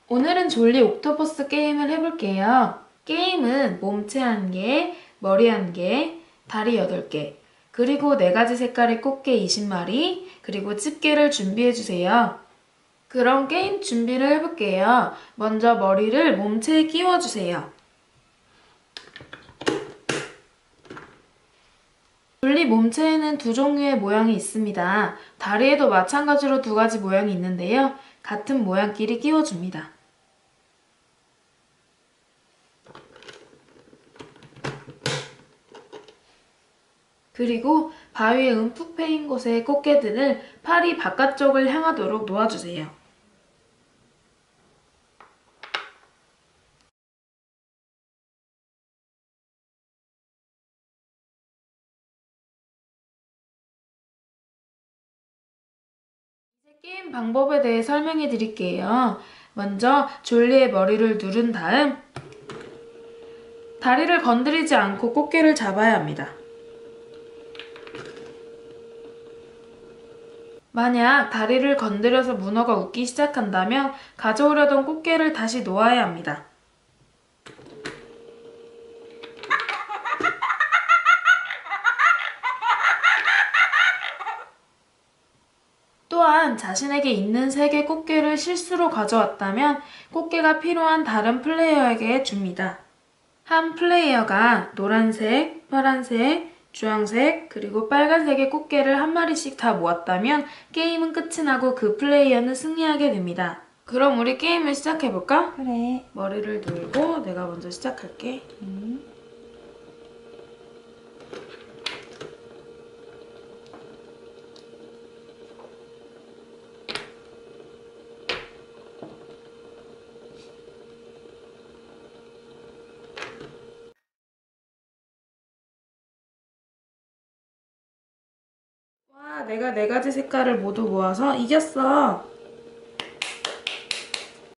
오늘은 졸리 옥토퍼스 게임을 해볼게요. 게임은 몸체 1개, 머리 1개, 다리 8개, 그리고 4가지 색깔의 꽃게 20마리, 그리고 집게를 준비해주세요. 그럼 게임 준비를 해볼게요. 먼저 머리를 몸체에 끼워주세요. 졸리 몸체에는 2종류의 모양이 있습니다. 다리에도 마찬가지로 2가지 모양이 있는데요. 같은 모양끼리 끼워줍니다. 그리고 바위에 움푹 패인 곳의 꽃게들을 팔이 바깥쪽을 향하도록 놓아주세요. 이제 게임 방법에 대해 설명해 드릴게요. 먼저 졸리의 머리를 누른 다음 다리를 건드리지 않고 꽃게를 잡아야 합니다. 만약 다리를 건드려서 문어가 웃기 시작한다면 가져오려던 꽃게를 다시 놓아야 합니다. 또한 자신에게 있는 3개 꽃게를 실수로 가져왔다면 꽃게가 필요한 다른 플레이어에게 줍니다. 한 플레이어가 노란색, 파란색, 주황색, 그리고 빨간색의 꽃게를 한 마리씩 다 모았다면 게임은 끝이 나고 그 플레이어는 승리하게 됩니다. 그럼 우리 게임을 시작해볼까? 그래. 머리를 들고 내가 먼저 시작할게. 와, 내가 4가지 색깔을 모두 모아서 이겼어.